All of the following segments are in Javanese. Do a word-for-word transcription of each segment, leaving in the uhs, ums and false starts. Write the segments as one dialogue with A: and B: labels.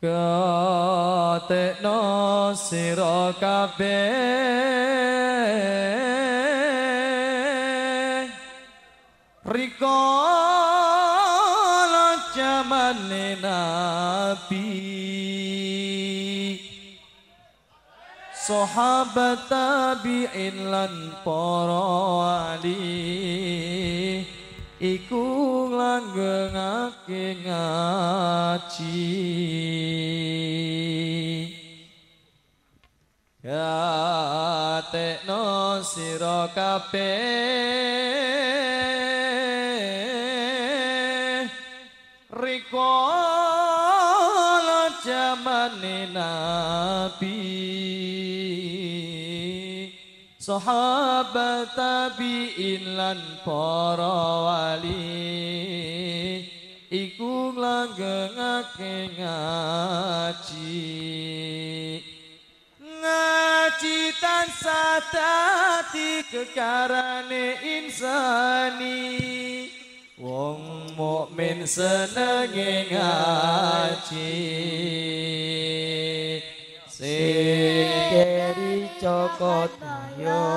A: Katekno sira kabeh rikala jamane Nabi sahabat tabi'in lan para wali iku langgengake ngaji katekno sira kabeh rikala jamane Nabi sahabat tabi'in lan para wali iku langgengake ngaji ngaji tansah dadi kekarane insani wong mukmin senenge ngaji sing keri cokot yo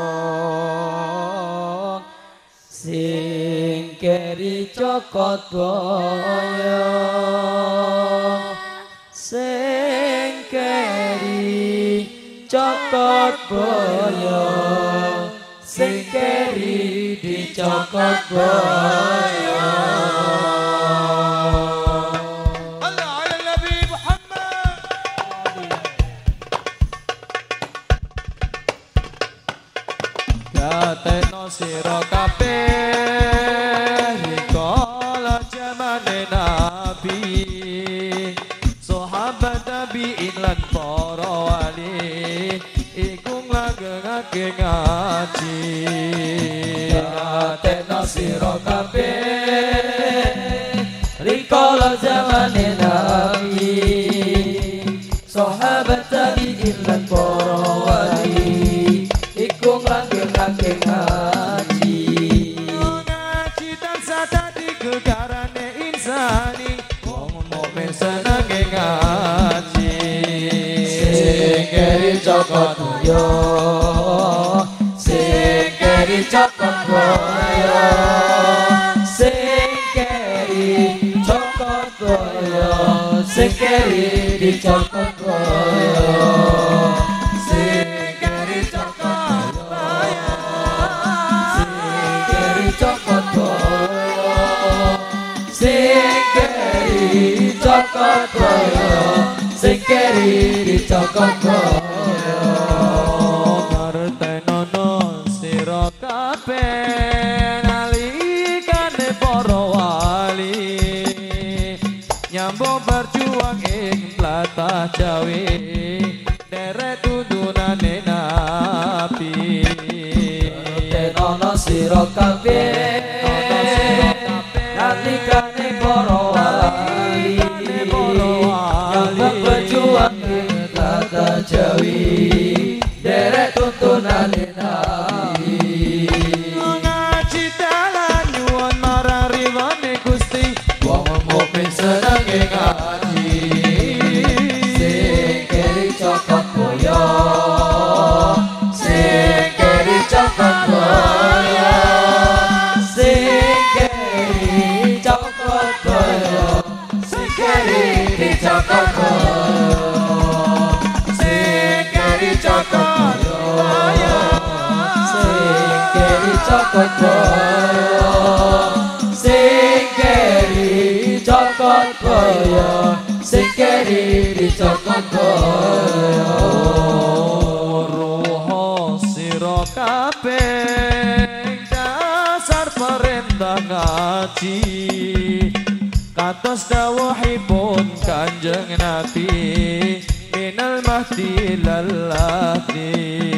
A: sing keri cokot boyo sing keri cokot boyo sing keri dicokot boyo katekno sira kabeh rikala jamane Nabi sahabat tabi'in lan para wali iku langgengake ngaji katekno sira kabeh rikala jamane Nabi sahabat tabi'in lan para wali iku langgengake ngaji ngaji tansah dadi gegarane insani wong mukmin senenge ngaji sing keri cokot yo sing keri cokot boyo sing keri cokot boyo sing keri dicokot boyo cokot boyo sing keri dicokot boyo ngertenono sira kabeh nalikane para wali nyambung berjuang ing tlatah Jawi derek tuntunane Nabi ngertenono sira kabeh nalikane para wali berjuang ing tlatah Jawi derek tuntunane Nabi ngaji dalan nyuwun marang ridhone Gusti wong mukmin senenge ngaji sing keri cokot boyo sing keri cokot boyo sing keri cokot boyo sing keri dicokot boyo sing keri cokot boyo sing keri cokot boyo sing keri cokot boyo sing keri dicokot boyo ruho sira kabeh dasar perintah ngaji kados dawuhipun Kanjeng Nabi minal mahdi lallati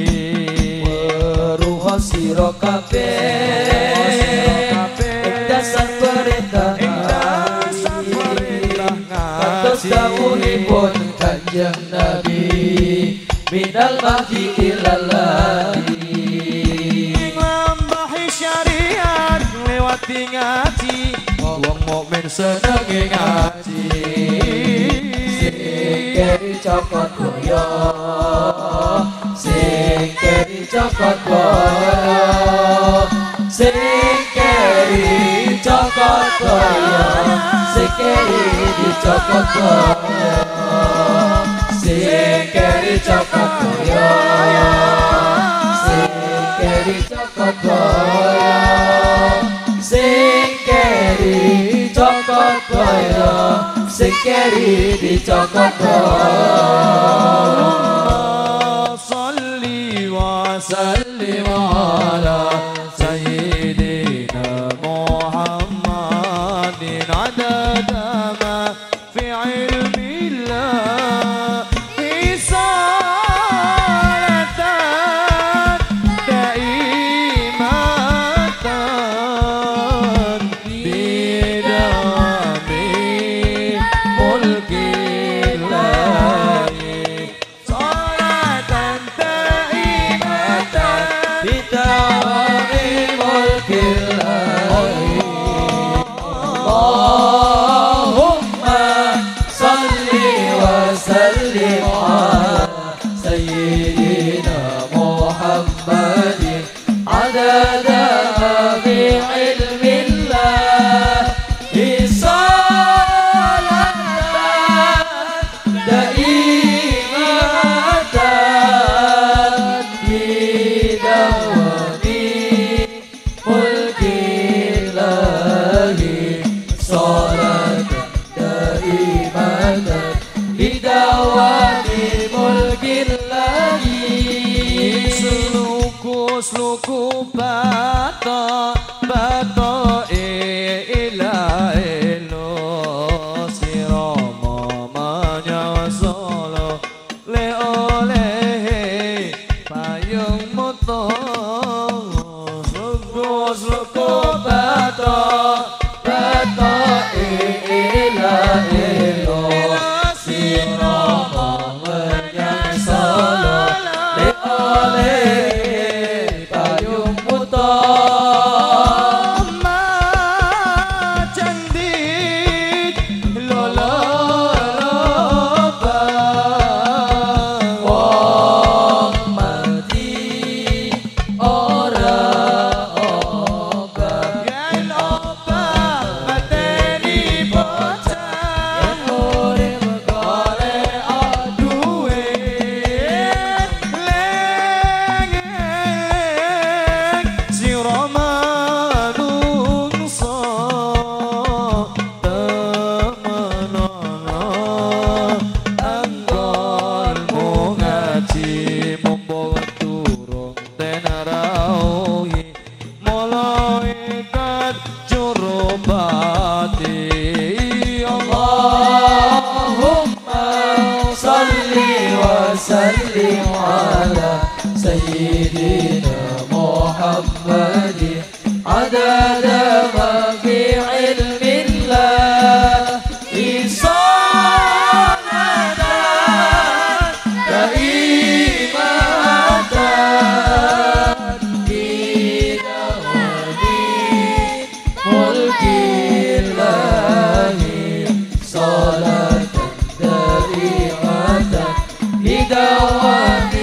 A: ruha sira kabeh dasar perintah kados dawuhipun Kanjeng Nabi minal mahdi lallati nglambahi syariat lewati ngaji wong mukmin senenge ngaji cokot boyo, sing keri cokot boyo, sing keri cokot boyo, sing keri dicokot boyo, sing keri cokot boyo, sing keri cokot boyo, sing keri cokot boyo, sing keri dicokot boyo. Salli wa sallim ala sayyidina Muhammadin adada ma fi ilmillah hisalatan daimatan bidami mulkillahi salatan daimatan bidami mulkillahi. Allahumma salli wa sallim ala sayyidina Muhammadin adada ma fi ilmillah hisalatan daimatan bidawami mulkillahi salatan daimatan bidawami mulkillahi. Sluku sluku bata bata ila ilo sirama manya solo le oleh payung moto. Sluku sluku bata bata ila ilo sirama manya solo le oleh payung moto. Candid lolo loba wong mati ora oba yen oba mateni bocah yen urip golek duwe lengeng sira manungsa temenana anggonmu ngaji mumpung durung tenarawi malaikat jurubati. Allahumma salli wa sallim ala sayyidina Muhammadin adada ma fi ilmillah hisalatan daimatan bidawami mulkillahi salatan daimatan bidawami